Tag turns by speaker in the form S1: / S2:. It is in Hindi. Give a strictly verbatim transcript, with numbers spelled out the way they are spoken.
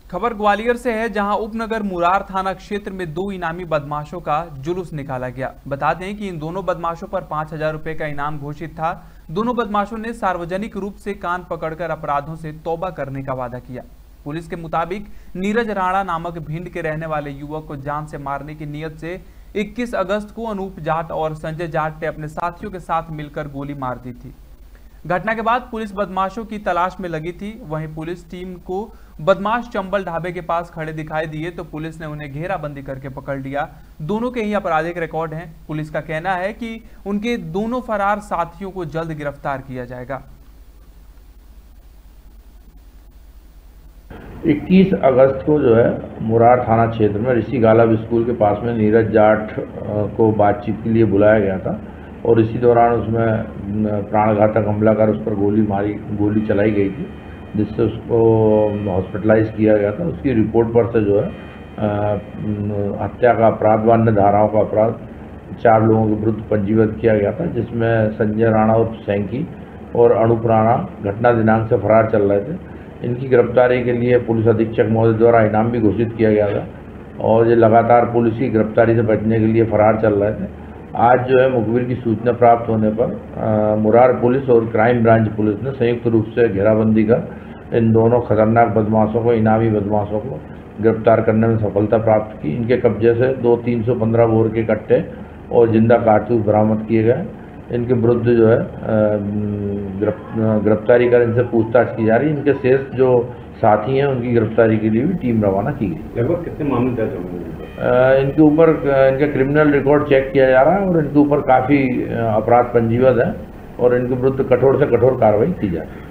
S1: खबर ग्वालियर से है, जहां उपनगर मुरार थाना क्षेत्र में दो इनामी बदमाशों का जुलूस निकाला गया। बता दें कि इन दोनों बदमाशों पर पांच हजार रुपए का इनाम घोषित था। दोनों बदमाशों ने सार्वजनिक रूप से कान पकड़कर अपराधों से तौबा करने का वादा किया। पुलिस के मुताबिक नीरज राणा नामक भिंड के रहने वाले युवक को जान से मारने की नीयत से इक्कीस अगस्त को अनूप जाट और संजय जाट ने अपने साथियों के साथ मिलकर गोली मार दी थी। घटना के बाद पुलिस बदमाशों की तलाश में लगी थी। वहीं पुलिस टीम को बदमाश चंबल ढाबे के पास खड़े दिखाई दिए तो पुलिस ने उन्हें घेराबंदी करके पकड़ लिया। दोनों के ही आपराधिक रिकॉर्ड हैं। पुलिस का कहना है कि उनके दोनों फरार साथियों को जल्द गिरफ्तार किया जाएगा।
S2: इक्कीस अगस्त को जो है मुरार थाना क्षेत्र में ऋषि गालब स्कूल के पास में नीरज जाट को बातचीत के लिए बुलाया गया था और इसी दौरान उसमें प्राणघातक हमला कर उस पर गोली मारी गोली चलाई गई थी, जिससे उसको हॉस्पिटलाइज किया गया था। उसकी रिपोर्ट पर से जो है हत्या का अपराध, अन्य धाराओं का अपराध चार लोगों के विरुद्ध पंजीबद्ध किया गया था, जिसमें संजय राणा और सैंकी और अनूप राणा घटना दिनांक से फरार चल रहे थे। इनकी गिरफ्तारी के लिए पुलिस अधीक्षक महोदय द्वारा इनाम भी घोषित किया गया था और ये लगातार पुलिस की गिरफ्तारी से बचने के लिए फरार चल रहे थे। आज जो है मुखबिर की सूचना प्राप्त होने पर आ, मुरार पुलिस और क्राइम ब्रांच पुलिस ने संयुक्त रूप से घेराबंदी कर इन दोनों खतरनाक बदमाशों को, इनामी बदमाशों को गिरफ्तार करने में सफलता प्राप्त की। इनके कब्जे से दो तीन सौ पंद्रह बोर के कट्टे और जिंदा कारतूस बरामद किए गए। इनके विरुद्ध जो है गिरफ्तारी कर इनसे पूछताछ की जा रही है। इनके शेष जो साथी हैं उनकी गिरफ्तारी के लिए भी टीम रवाना की गई।
S3: लगभग कितने मामले दर्ज होंगे
S2: इनके ऊपर? इनका क्रिमिनल रिकॉर्ड चेक किया जा रहा है और इनके ऊपर काफ़ी अपराध पंजीबद्ध है और इनके विरुद्ध कठोर से कठोर कार्रवाई की जा रही है।